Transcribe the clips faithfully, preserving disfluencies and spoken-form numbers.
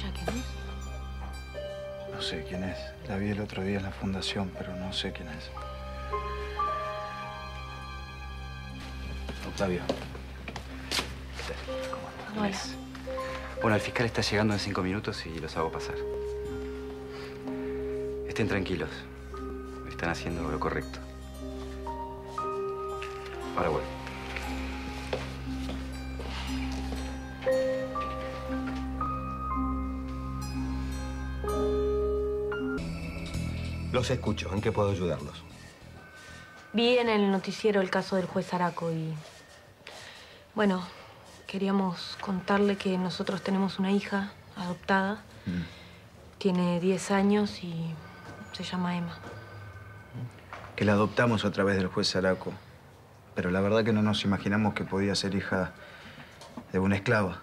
¿Ella quién es? No sé quién es. La vi el otro día en la fundación, pero no sé quién es. Octavio. ¿Qué tal? ¿Cómo estás? Hola. ¿Ves? Bueno, el fiscal está llegando en cinco minutos y los hago pasar. Estén tranquilos. Están haciendo lo correcto. Ahora vuelvo. Los escucho. ¿En qué puedo ayudarlos? Vi en el noticiero el caso del juez Araco y... Bueno, queríamos contarle que nosotros tenemos una hija adoptada. Mm. Tiene diez años y se llama Emma. Que la adoptamos a través del juez Araco. Pero la verdad que no nos imaginamos que podía ser hija de una esclava.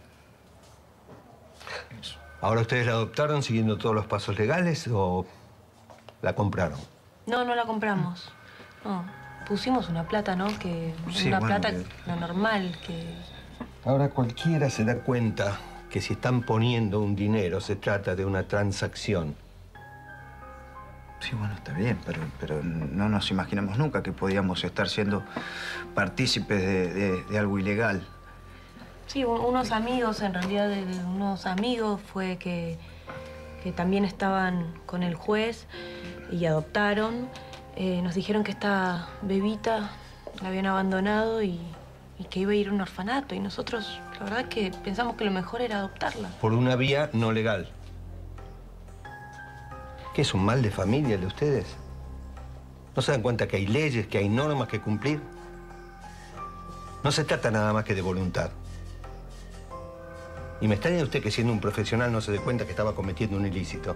Eso. ¿Ahora ustedes la adoptaron siguiendo todos los pasos legales o la compraron? No, no la compramos. No, pusimos una plata, ¿no? Que sí, una bueno, plata, que... lo normal, que... Ahora cualquiera se da cuenta que si están poniendo un dinero se trata de una transacción. Sí, bueno, está bien, pero, pero no nos imaginamos nunca que podíamos estar siendo partícipes de, de, de algo ilegal. Sí, unos amigos, en realidad, de, de unos amigos fue que, que también estaban con el juez y adoptaron. Eh, nos dijeron que esta bebita la habían abandonado y, y que iba a ir a un orfanato. Y nosotros, la verdad, es que pensamos que lo mejor era adoptarla. Por una vía no legal. ¿Qué es un mal de familia el de ustedes? ¿No se dan cuenta que hay leyes, que hay normas que cumplir? No se trata nada más que de voluntad. Y me extraña usted que siendo un profesional no se dé cuenta que estaba cometiendo un ilícito.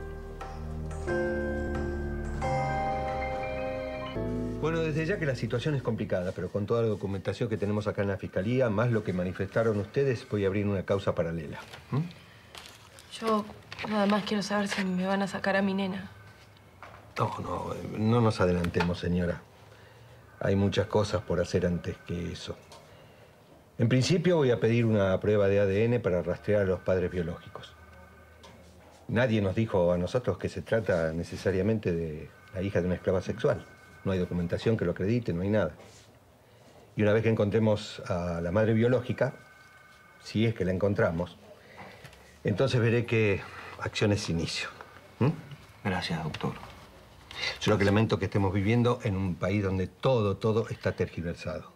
Bueno, desde ya que la situación es complicada, pero con toda la documentación que tenemos acá en la Fiscalía, más lo que manifestaron ustedes, voy a abrir una causa paralela. ¿Mm? Yo nada más quiero saber si me van a sacar a mi nena. No, no, no nos adelantemos, señora. Hay muchas cosas por hacer antes que eso. En principio voy a pedir una prueba de A D N para rastrear a los padres biológicos. Nadie nos dijo a nosotros que se trata necesariamente de la hija de una esclava sexual. No hay documentación que lo acredite, no hay nada. Y una vez que encontremos a la madre biológica, si es que la encontramos, entonces veré qué acciones inicio. ¿Mm? Gracias, doctor. Yo lo que lamento es que estemos viviendo en un país donde todo, todo está tergiversado.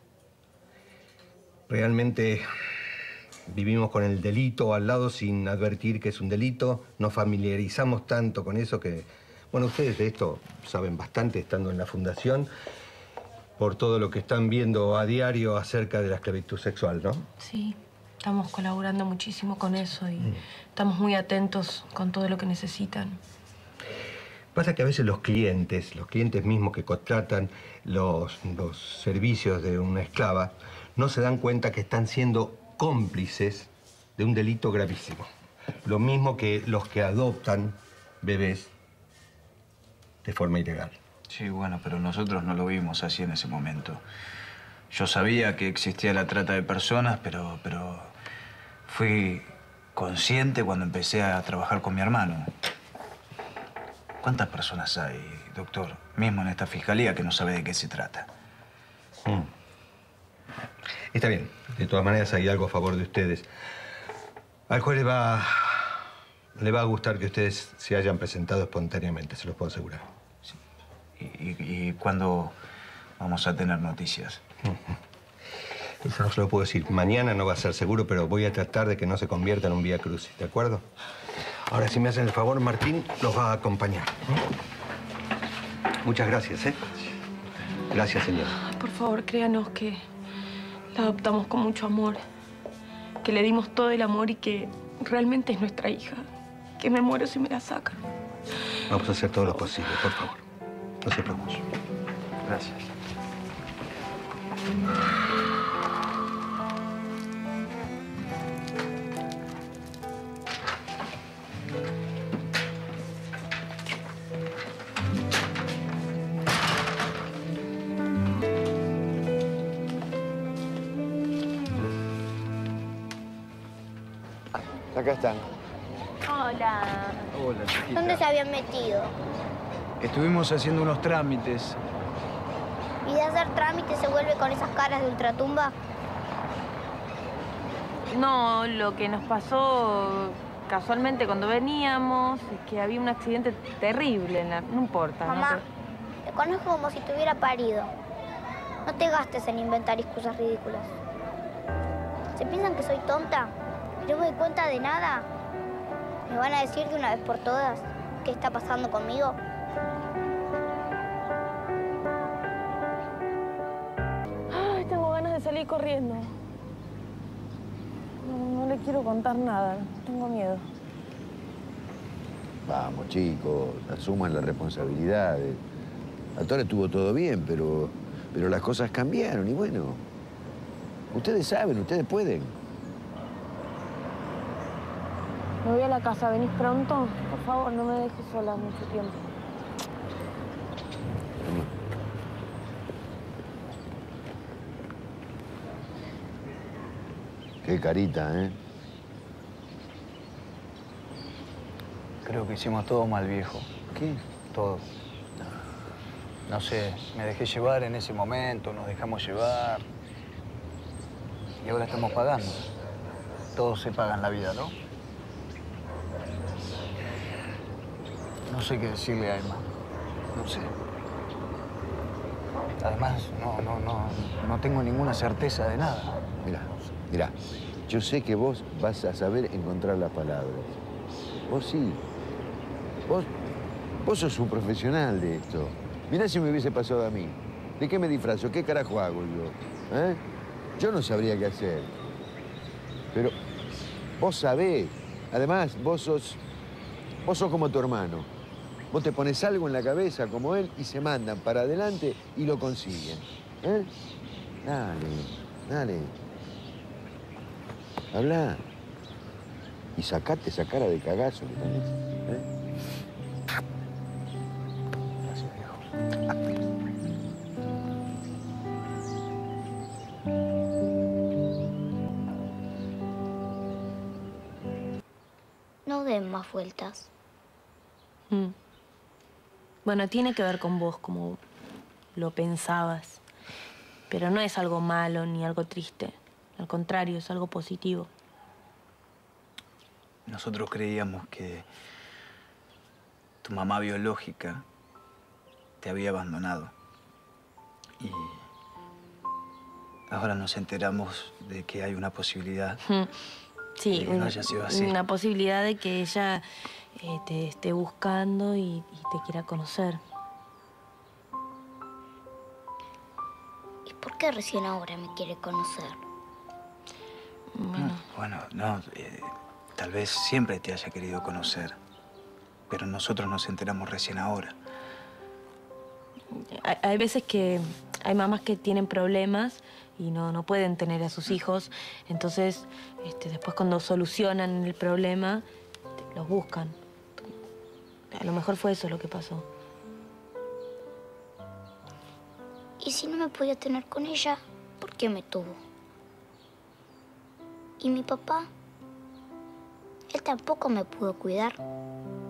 Realmente vivimos con el delito al lado sin advertir que es un delito. Nos familiarizamos tanto con eso que... Bueno, ustedes de esto saben bastante estando en la fundación por todo lo que están viendo a diario acerca de la esclavitud sexual, ¿no? Sí, estamos colaborando muchísimo con eso y mm. estamos muy atentos con todo lo que necesitan. Pasa que a veces los clientes, los clientes mismos que contratan los, los servicios de una esclava, no se dan cuenta que están siendo cómplices de un delito gravísimo. Lo mismo que los que adoptan bebés de forma ilegal. Sí, bueno, pero nosotros no lo vimos así en ese momento. Yo sabía que existía la trata de personas, pero, pero fui consciente cuando empecé a trabajar con mi hermano. ¿Cuántas personas hay, doctor, mismo en esta fiscalía, que no sabe de qué se trata? Mm. Está bien. De todas maneras, hay algo a favor de ustedes. Al juez le va, le va a gustar que ustedes se hayan presentado espontáneamente, se los puedo asegurar. Sí. ¿Y, y, y cuándo vamos a tener noticias? Mm-hmm. Eso no se lo puedo decir. Mañana no va a ser seguro, pero voy a tratar de que no se convierta en un vía crucis, ¿de acuerdo? Ahora, si me hacen el favor, Martín los va a acompañar. ¿Mm? Muchas gracias, ¿eh? Gracias, señor. Por favor, créanos que la adoptamos con mucho amor, que le dimos todo el amor y que realmente es nuestra hija. Que me muero si me la sacan. Vamos a hacer todo lo posible, por favor. No se preocupen. Gracias. Acá están. Ay, Hola. Hola, chiquita. ¿Dónde se habían metido? Estuvimos haciendo unos trámites. ¿Y de hacer trámites se vuelve con esas caras de ultratumba? No, lo que nos pasó casualmente cuando veníamos es que había un accidente terrible. En la... No importa. Mamá, no te... te conozco como si te hubiera parido. No te gastes en inventar excusas ridículas. ¿Se piensan que soy tonta? ¿No me doy cuenta de nada? ¿Me van a decir de una vez por todas qué está pasando conmigo? Ay, tengo ganas de salir corriendo. No, no le quiero contar nada. Tengo miedo. Vamos, chicos, asuman las responsabilidades. Hasta ahora estuvo todo bien, pero, pero las cosas cambiaron y bueno, ustedes saben, ustedes pueden. Me voy a la casa. ¿Venís pronto? Por favor, no me dejes sola mucho tiempo. Qué carita, ¿eh? Creo que hicimos todo mal, viejo. ¿Qué? Todo. No sé, me dejé llevar en ese momento, nos dejamos llevar. Y ahora estamos pagando. Todo se paga en la vida, ¿no? No sé qué decirle a Emma. No sé. Además, no, no, no, no tengo ninguna certeza de nada. Mirá, mirá, yo sé que vos vas a saber encontrar las palabras. Vos sí. Vos, vos sos un profesional de esto. Mirá si me hubiese pasado a mí. ¿De qué me disfrazo? ¿Qué carajo hago yo? ¿Eh? Yo no sabría qué hacer. Pero vos sabés. Además, vos sos, vos sos como tu hermano. Vos te pones algo en la cabeza como él y se mandan para adelante y lo consiguen. ¿Eh? Dale, dale. Habla. Y sacate esa cara de cagazo que tenés. ¿Eh? Gracias, viejo. No den más vueltas. Mm. Bueno, tiene que ver con vos, como lo pensabas. Pero no es algo malo ni algo triste. Al contrario, es algo positivo. Nosotros creíamos que tu mamá biológica te había abandonado. Y ahora nos enteramos de que hay una posibilidad Sí, de que no una, haya sido así. una posibilidad de que ella eh, te esté buscando y, y te quiera conocer. ¿Y por qué recién ahora me quiere conocer? Bueno, Bueno, no, eh, tal vez siempre te haya querido conocer, pero nosotros nos enteramos recién ahora. hay, hay veces que hay mamás que tienen problemas y no, no pueden tener a sus hijos. Entonces, este, después cuando solucionan el problema, te- los buscan. A lo mejor fue eso lo que pasó. Y si no me podía tener con ella, ¿por qué me tuvo? ¿Y mi papá? Él tampoco me pudo cuidar.